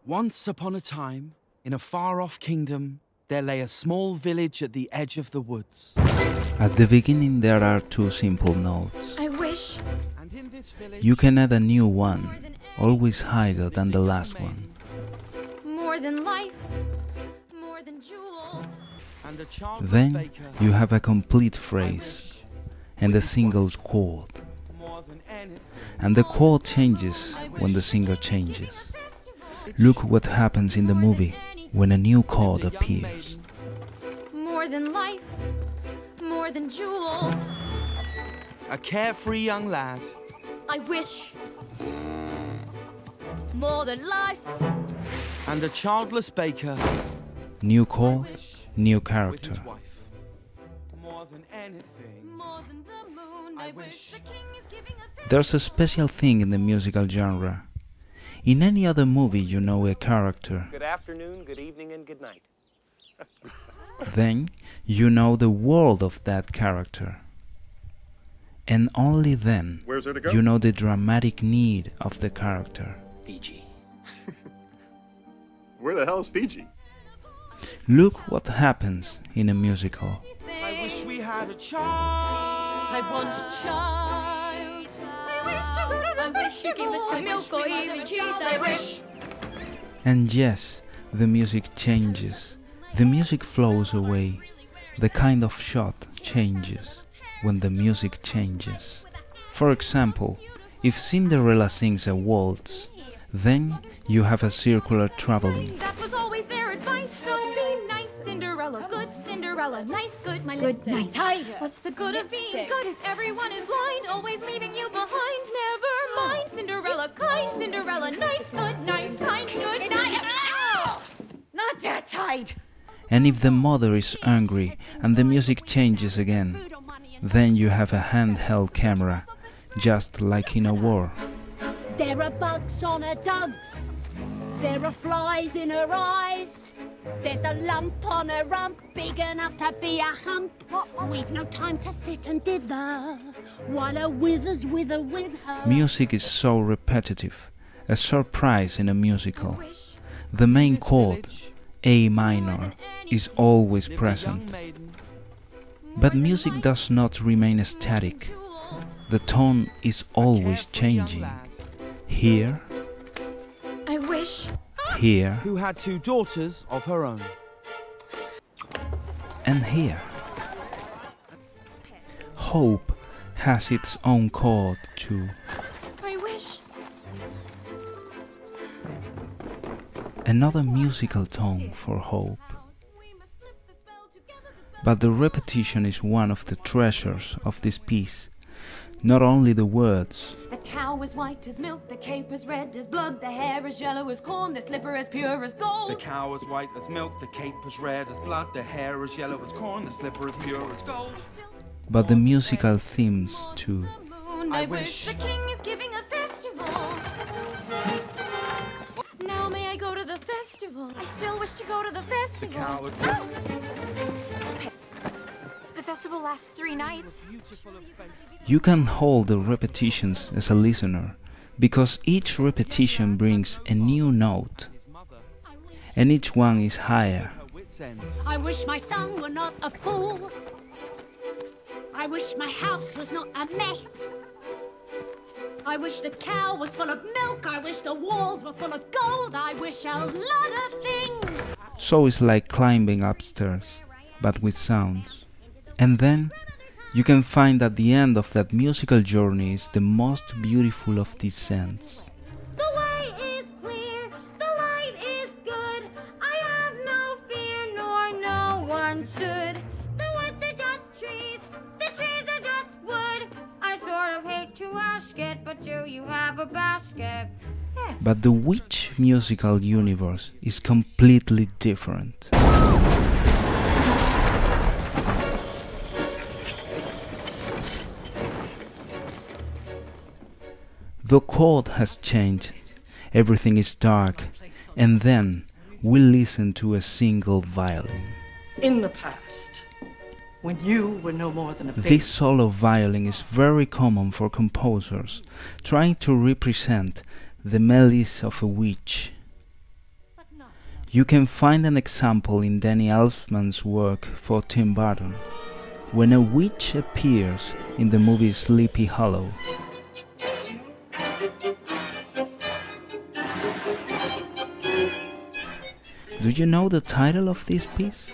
Once upon a time, in a far-off kingdom, there lay a small village at the edge of the woods. At the beginning there are two simple notes. I wish. And in this village, You can add a new one, always higher than the last one. More than life. More than jewels. and a childless Then baker, you have a complete phrase and a single chord. more than anything. And the chord changes when the singer changes. Look what happens in the movie when a new chord The young appears. maiden, More than life. More than jewels. a carefree young lad, I wish. More than life. and a childless baker New chord, new with character. his wife. More than anything, More than the moon. I wish. The king is giving a There's a special thing in the musical genre. In any other movie you know a character, Good afternoon, good evening, and good night. then you know the world of that character. And only then Where's there to go? you know the dramatic need of the character. Fiji. Where the hell is Fiji? Look what happens in a musical. I wish we had a child. I want a child. I wish to go to the festival. Give us some milk or even cheese. I wish. And yes, the music changes. The music flows away. The kind of shot changes when the music changes. For example, if Cinderella sings a waltz, then you have a circular traveling. That was always their advice. So be nice, Cinderella. Good Cinderella. Nice, good, my lipstick. Nice. What's the good of being good if everyone is blind? Always leaving you behind. Never mind, Cinderella. Kind Cinderella. Nice, good, nice, kind, good. Not that tight. And if the mother is angry and the music changes again, then you have a handheld camera, just like in a war. There are bugs on her dugs. There are flies in her eyes. There's a lump on her rump, big enough to be a hump. We've no time to sit and dither, while her withers wither with her. Music is so repetitive, a surprise in a musical. The main chord, A minor, is always Lived a young present. maiden, But music does not remain static. The tone is always carefree young changing. lad, Here, I wish. here, who had two daughters of her own. and here. Hope has its own chord too. I wish. Another musical tone for hope. But the repetition is one of the treasures of this piece. Not only the words, The cow is white as milk, the cape is red as blood, the hair is yellow as corn, the slipper is pure as The gold. cow is white as milk, the cape is red as blood, the hair is yellow as corn, the slipper is pure as gold. but the musical themes too. Moon, I I wish. The king is giving a festival. Now may I go to the festival? I still wish to go to the The festival. cow is The festival lasts 3 nights. beautiful of face. You can hold the repetitions as a listener, because each repetition brings a new note, His mother, and each one is higher. her wits' end. I wish my son were not a fool. I wish my house was not a mess. I wish the cow was full of milk. I wish the walls were full of gold. I wish a lot of things. So it's like climbing upstairs, but with sounds. And then you can find at the end of that musical journey is the most beautiful of descents. The way is clear, the light is good. I have no fear, nor no one should. The woods are just trees, the trees are just wood. I sort of hate to ask it, but do you have a basket? But the Witch musical universe is completely different. The chord has changed, everything is dark, and then we listen to a single violin. In the past, when you were no more than a baby, This solo violin is very common for composers trying to represent the melodies of a witch. You can find an example in Danny Elfman's work for Tim Burton, when a witch appears in the movie Sleepy Hollow. Do you know the title of this piece?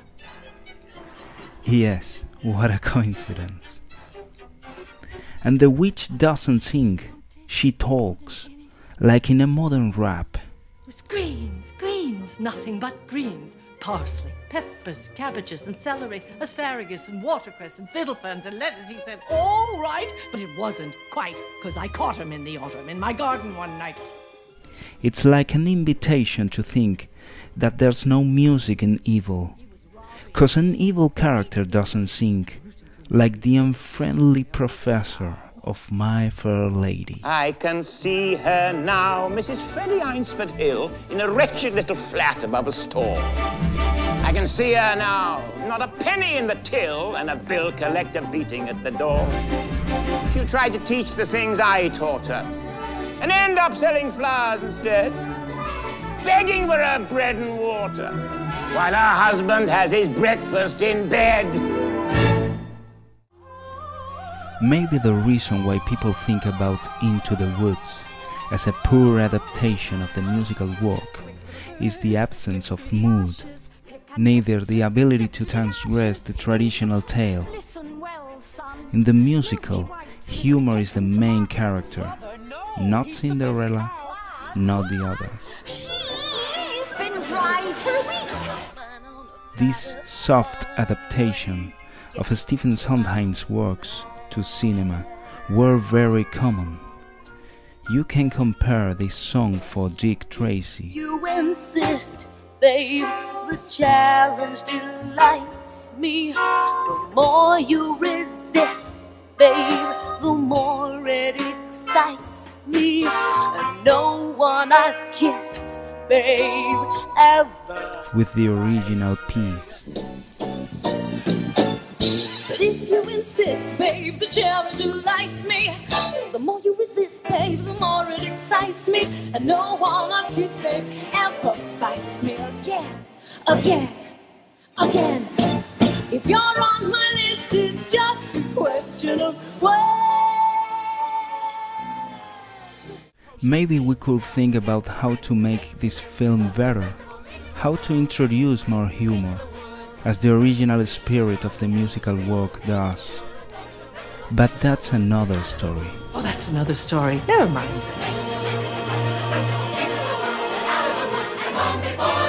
Yes, what a coincidence. And the witch doesn't sing, she talks, like in a modern rap. It was greens, greens, nothing but greens. Parsley, peppers, cabbages and celery, asparagus and watercress and fiddleferns and lettuce. He said, all right, but it wasn't quite, 'cause I caught him in the autumn in my garden one night. It's like an invitation to think that there's no music in evil, 'cause an evil character doesn't sing, like the unfriendly professor of My Fair Lady. I can see her now, Mrs. Freddie Eynsford Hill, in a wretched little flat above a store. I can see her now, not a penny in the till, and a bill collector beating at the door. She'll try to teach the things I taught her, and end up selling flowers instead, begging for her bread and water, while her husband has his breakfast in bed. Maybe the reason why people think about Into the Woods as a poor adaptation of the musical work is the absence of mood, neither the ability to transgress the traditional tale. In the musical, humor is the main character, not Cinderella, not the other. She's been dry for a week. This soft adaptation of Stephen Sondheim's works to cinema were very common. You can compare this song for Dick Tracy. You insist, babe, the challenge delights me. The more you resist, babe, the more it excites me. And no one I've kissed, babe, ever. With the original piece. But if you insist, babe, the challenge delights me. The more you resist, babe, the more it excites me. And no one I've kissed, babe, ever fights me again, again, again. If you're on my list, it's just a question of when. Maybe we could think about how to make this film better, how to introduce more humor, as the original spirit of the musical work does. But that's another story. Oh, that's another story. Never mind. Before